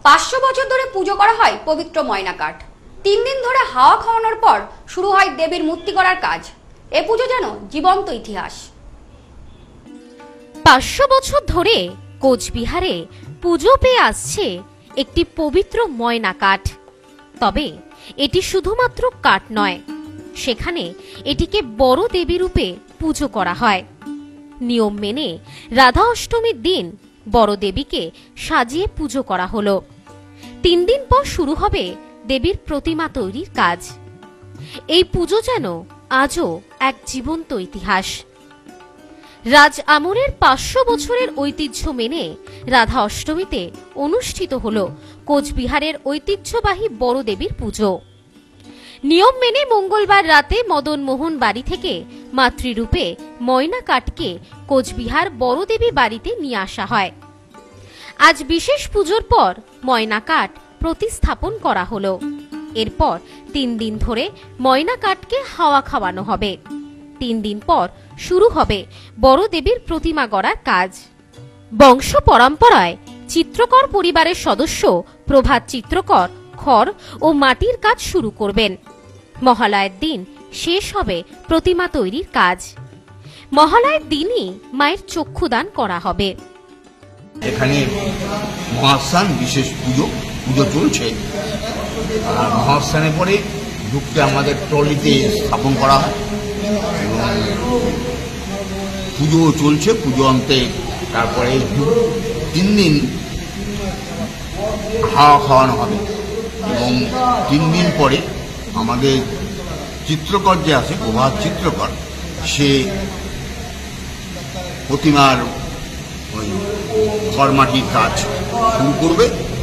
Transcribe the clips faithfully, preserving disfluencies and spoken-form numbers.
পাঁচশো বছর ধরে পুজো করা হয় পবিত্র ময়না কাঠ। তিন দিন ধরে হাওয়া খাওয়ানোর পর শুরু হয় দেবীর মূর্তি করার কাজ। এ পুজো যেন জীবন্ত ইতিহাস। পাঁচশো বছর ধরে কোচবিহারে পুজো পেয়ে আসছে একটি পবিত্র ময়না কাঠ। তবে এটি শুধুমাত্র কাঠ নয়, সেখানে এটিকে বড় দেবী রূপে পুজো করা হয়। নিয়ম মেনে রাধা অষ্টমীর দিন বড় দেবীকে সাজিয়ে পুজো করা হলো। তিন দিন পর শুরু হবে দেবীর প্রতিমা তৈরির কাজ। এই পুজো যেন আজও এক জীবন্ত ইতিহাস। রাজ আমলের পাঁচশো বছরের ঐতিহ্য মেনে রাধা অষ্টমীতে অনুষ্ঠিত হল কোচবিহারের ঐতিহ্যবাহী বড় দেবীর পুজো। নিয়ম মেনে মঙ্গলবার রাতে মদন মোহন বাড়ি থেকে মাতৃরূপে ময়না কাঠকে কোচবিহার বড় দেবী বাড়িতে নিয়ে আসা হয়। আজ বিশেষ পুজোর পর ময়না কাঠ প্রতিস্থাপন করা হলো। এরপর তিন দিন ধরে ময়না কাঠকে হাওয়া খাওয়ানো হবে। তিন দিন পর শুরু হবে বড় দেবীর প্রতিমা গড়ার কাজ। বংশ পরম্পরায় চিত্রকর পরিবারের সদস্য প্রভাত চিত্রকর খড় ও মাটির কাজ শুরু করবেন। মহালয়ের দিন শেষ হবে প্রতিমা তৈরির কাজ। মহালয়ের দিনই মায়ের চক্ষুদান করা হবে। এখানে মহাস্থান বিশেষ পুজো পুজো চলছে। আর মহাস্থানের পরে ঢুকতে আমাদের ট্রলিতে স্থাপন করা হয় এবং পুজো চলছে। পুজো অন্তে তারপরে তিন দিন হাওয়া খাওয়ানো হবে এবং তিন দিন পরে আমাদের চিত্রকর যে আছে প্রভাত চিত্রকর, সে প্রতিমার ওই খড়মাটির কাজ শুরু করবে।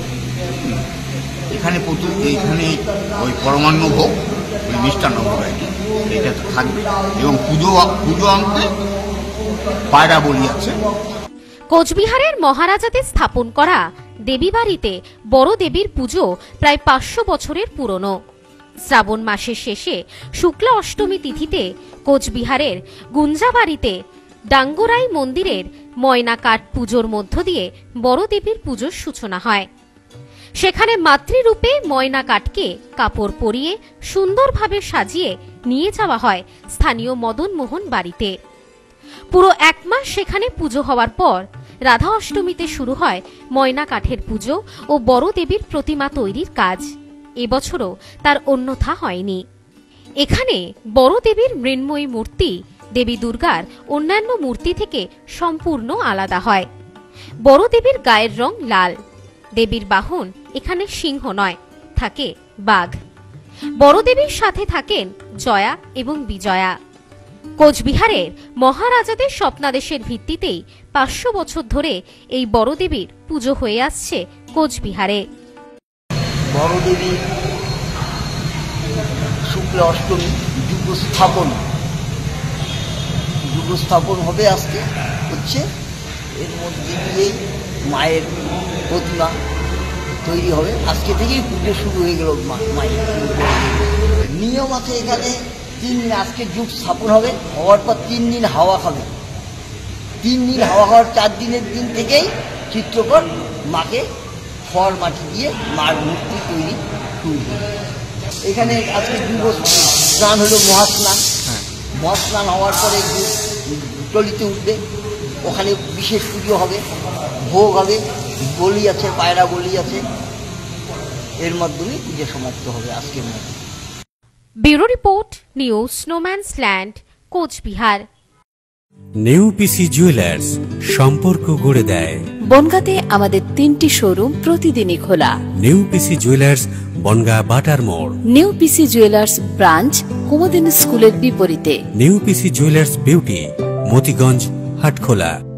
এখানে প্রচুর এখানে ওই পরমান্ন ভোগ, ওই মিষ্টান্ন ভোগ আর কি, এটা থাকবে এবং পুজো পুজো অন্তে পায়রা বলি আছে। কোচবিহারের মহারাজাদের স্থাপন করা দেবী বাড়িতে বড় দেবীর পুজো প্রায় পাঁচশো বছরের পুরনো। শ্রাবণ মাসের শেষে শুক্লা অষ্টমী তিথিতে কোচবিহারের গুঞ্জাবাড়িতে ডাঙ্গরাই মন্দিরের ময়না কাঠ পুজোর মধ্য দিয়ে বড় দেবীর পুজোর সূচনা হয়। সেখানে মাতৃরূপে ময়না কাঠকে কাপড় পরিয়ে সুন্দরভাবে সাজিয়ে নিয়ে যাওয়া হয় স্থানীয় মদন মোহন বাড়িতে। পুরো এক মাস সেখানে পুজো হওয়ার পর রাধা অষ্টমীতে শুরু হয় ময়না কাঠের পুজো ও বড় দেবীর প্রতিমা তৈরির কাজ। এবছরও তার অন্যথা হয়নি। এখানে বড় দেবীর মৃন্ময়ী মূর্তি দেবী দুর্গার অন্যান্য মূর্তি থেকে সম্পূর্ণ আলাদা হয়। বড় দেবীর গায়ের রং লাল। দেবীর বাহন এখানে সিংহ নয়, থাকে বাঘ। বড় দেবীর সাথে থাকেন জয়া এবং বিজয়া। কোচবিহারের মহারাজাদের স্বপ্নাদেশের ভিত্তিতেই পাঁচশো বছর ধরে এই বড় দেবীর পুজো হয়ে আসছে কোচবিহারে। বড় দেবী শুক্লা অষ্টমী যুগ স্থাপন যুগ স্থাপন হবে আজকে হচ্ছে। এর মধ্যে দিয়েই মায়ের প্রতিমা তৈরি হবে। আজকে থেকেই পুজো শুরু হয়ে গেল। মায়ের নিয়ম আছে এখানে তিন দিন, আজকে যুগ স্থাপন হবে, হওয়ার পর তিন দিন হাওয়া খাবে। তিন দিন হাওয়া খাওয়ার চার দিনের দিন থেকেই চিত্রকর মাকে খড় মাটি দিয়ে মার মূর্তি তৈরি শুরু হবে। এখানে আজকে যুগ স্নান হলো মহাস্নান। মহাস্নান হওয়ার পরে টলিতে উঠবে, ওখানে বিশেষ পুজো হবে, ভোগ হবে, বলি আছে, পায়রা বলি আছে। এর মাধ্যমে পুজো সমাপ্ত হবে আজকের মধ্যে। Bureau report, news snowman's land, Cooch Behar. New PC jewellers, সম্পর্ক গড়ে দেয়। বনগাঁতে আমাদের তিনটি শোরুম প্রতিদিনই খোলা। নিউ পিসি জুয়েলার্স, বনগাঁ বাটার মোড়। New PC jewellers branch Kumudini স্কুলের বিপরীতে। New PC jewellers beauty, Motiganj, Hatkhola.